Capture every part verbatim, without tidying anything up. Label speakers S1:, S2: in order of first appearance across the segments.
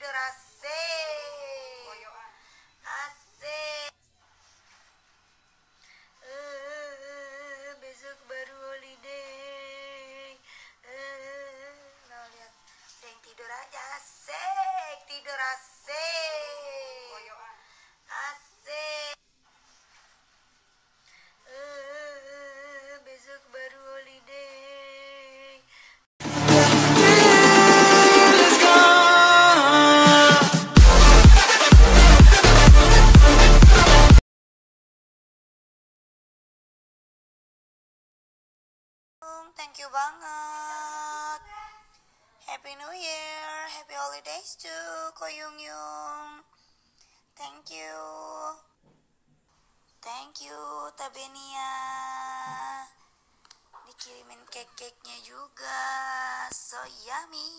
S1: tidur asik. Asik. Uh, besok baru holiday. Uh, nah lihat, yang tidur aja asik, tidur asik. Asik. Uh, besok baru holiday. Thank you banget. Happy New Year, Happy Holidays to Ko Yung Yung. Thank you. Thank you Tabenia. Dikirimin cake-cake-nya juga. So yummy.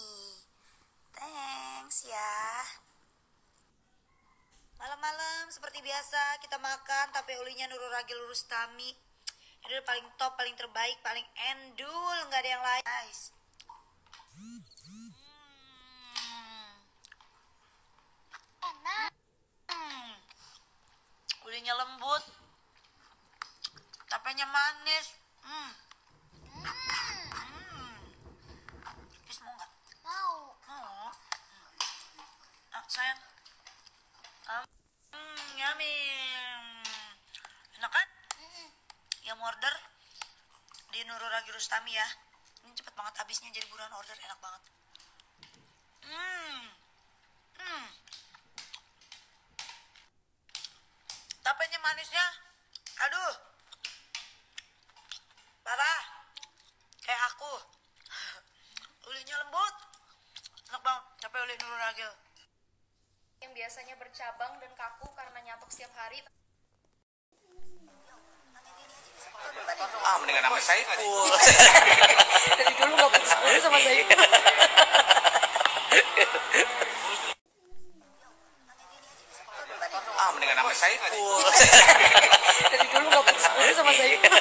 S1: Thanks ya. Malam-malam seperti biasa kita makan tape ulinya Nurul Ragil Rustami. Ini udah paling top, paling terbaik, paling endul, nggak ada yang lain guys. Hmm. Enak. Hmm. Ulinya lembut, tapenya manis. Hmm. Hmm. Kis mau nggak? Mau. Mau. Ah, sayang. Hmm, yummy. Enak kan? Yang mau order di Nurul Ragil Rustami ya. Ini cepet banget habisnya, jadi buruan order, enak banget. Hmm. Hmm. Tapenya manisnya, aduh, parah, kayak aku. Ulinya lembut, enak banget. Tape uli Nurul Ragil.
S2: Yang biasanya bercabang dan kaku karena nyatok setiap hari.
S3: Ah, mendingan nama Saiful.
S2: Dari dulu gak putus sama Saiful.
S3: Ah, mendingan nama Saiful.
S2: Dari dulu gak putus sama Saiful.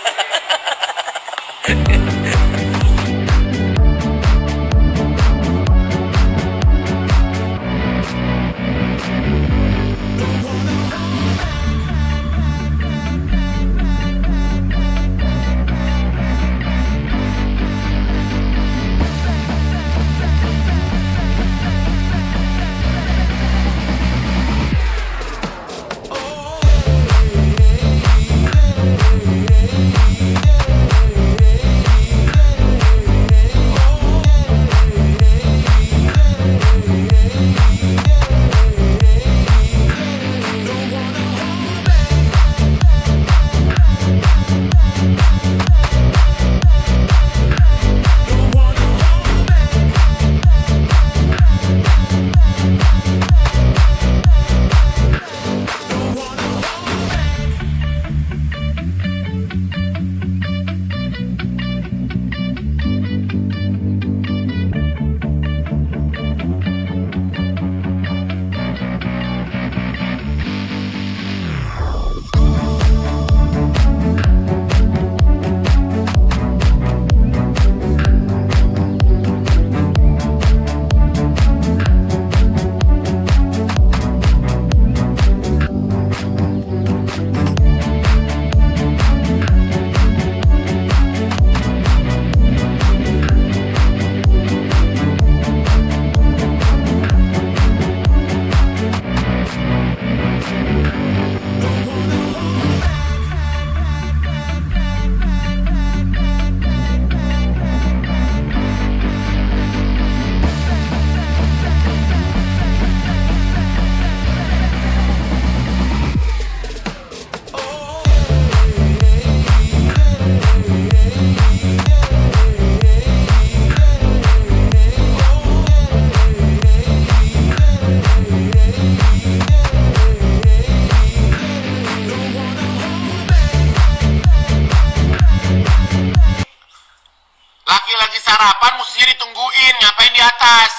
S3: Lagi sarapan mestinya ditungguin, ngapain di atas?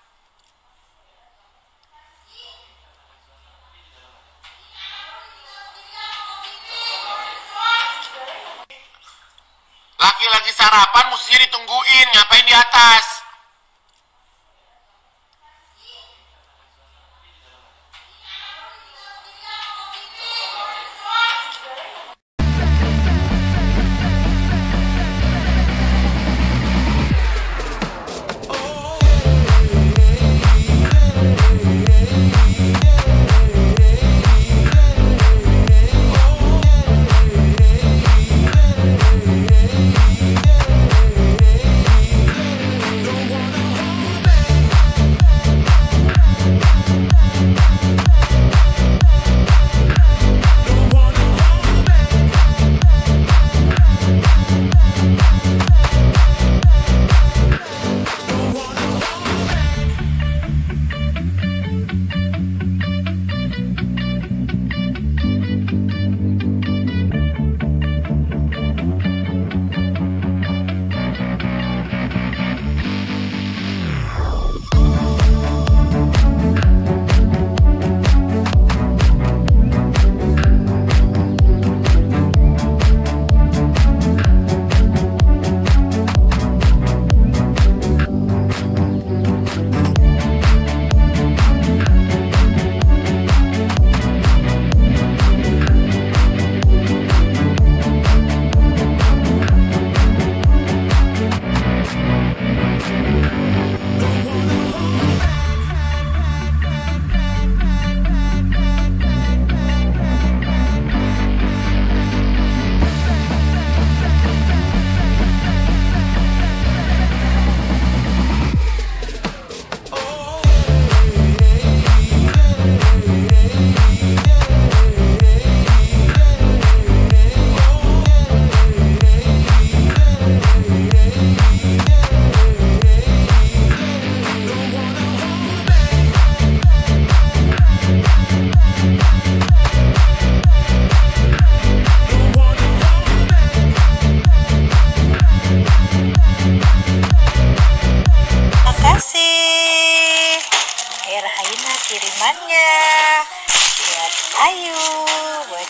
S3: Laki lagi sarapan mestinya ditungguin, ngapain di atas?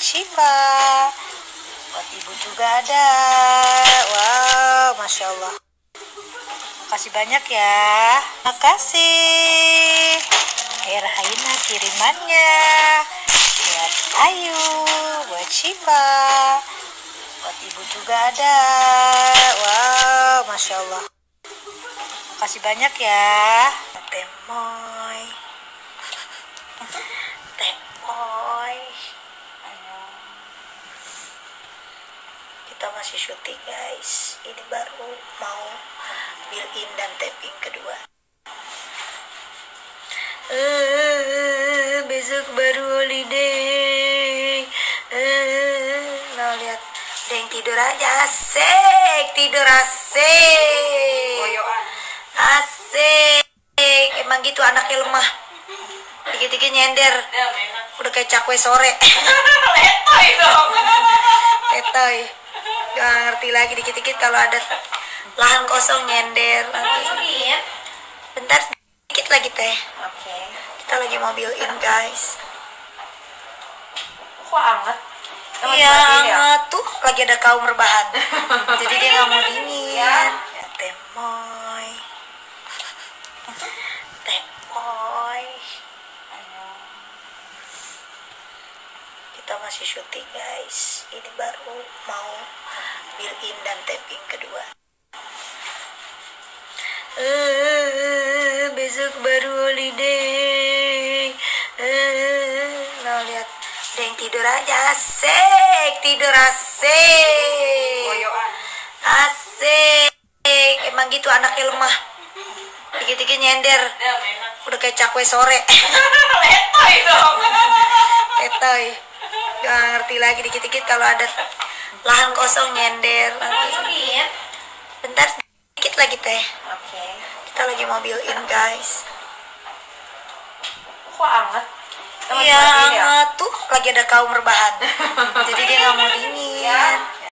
S1: Shiva. Buat ibu juga ada. Wow, Masya Allah. Makasih banyak ya. Makasih. Air Haina kirimannya. Buat Ayu, buat Shiva. Buat ibu juga ada. Wow, Masya Allah. Makasih banyak ya. Temoy. Temoy. Kita masih syuting guys. Ini baru mau build-in dan tapping kedua. Uh, besok baru holiday. Uh, nah lihat, ada yang tidur aja, asik, tidur asik, asik. Emang gitu anaknya lemah, dikit-dikit nyender, udah kayak cakwe sore. Letoy dong, letoy. Gak ngerti lagi, dikit-dikit kalau ada lahan kosong nyender. Nanti bentar, sedikit lagi teh. Oke. Kita lagi mau build-in guys.
S4: Kok anget?
S1: Iya, anget tuh lagi ada kaum rebahan. Jadi dia nggak mau dingin. Ya, temoy, temoy. Kita masih syuting guys. Ini baru mau build-in dan tapping kedua. Uh, besok baru holiday. Uh, nah lihat, ada yang tidur aja, asik, tidur asik, asik. Emang gitu anaknya lemah, dikit-dikit nyender, udah kayak cakwe sore. Letoy dong, letoy. Gak ngerti lagi, dikit-dikit kalau ada lahan kosong nyender. Nanti bentar, sedikit lagi teh. Oke. Kita lagi mau build-in guys.
S4: Kok anget?
S1: Iya, anget tuh lagi ada kaum rebahan. Jadi dia nggak mau dingin.